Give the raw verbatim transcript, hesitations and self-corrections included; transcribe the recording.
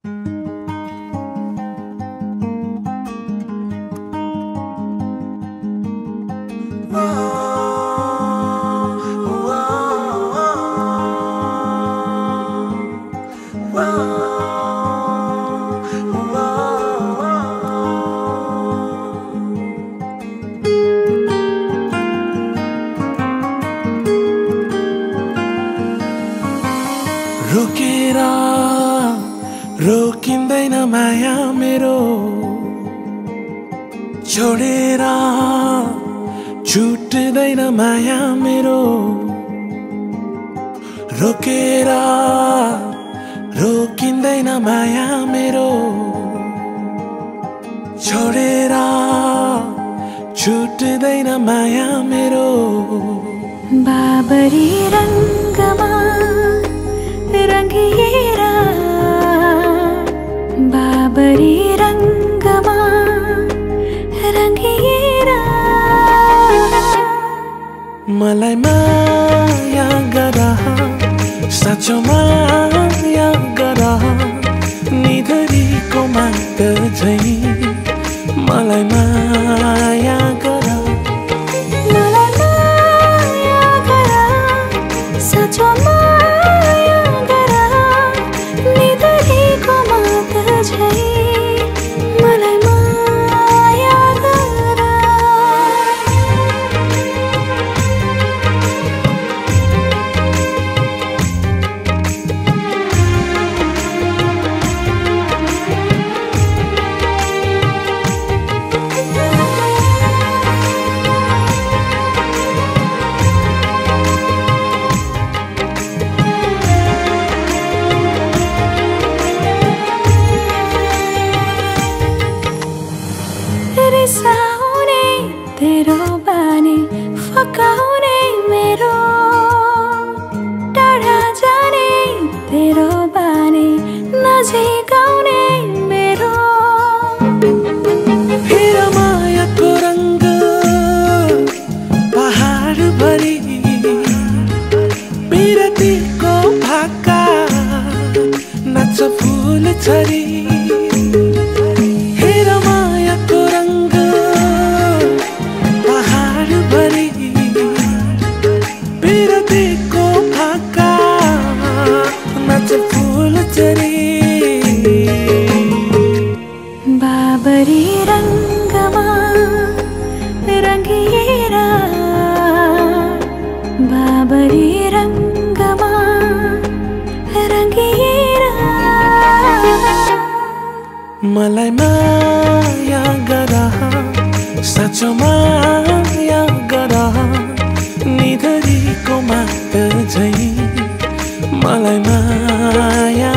रोकेर रोकिँदैन माया मेरो, छोडेर छुट्दैन माया मेरो। रोकेर रोकिँदैन माया मेरो, छोडेर छुट्दैन माया मेरो। बाबरी रंगमा रंगिएर, बाबरी रंगमा रंगिएर। मलाई माया गर, साँचो माया गर, निधरीको मात झै मलाई माया गर। मलाई माया गर, साँचो माया गर, निधरीको मात झै मलाई माया गर। रिसाउने तेरो बानी, फकाउने मेरो, टाढा जाने तेरो बानी, नजिकाउने मेरो। हेर मायाको रंग पहाड भरी, बिरतीको भाका नाच फूल छरी। बाबरी रंगमा रंगिएर, बाबरी रंगमा रंगिएर। मलाई माया गर, साँचो माया गर, निधरीको मात झै मलाई माया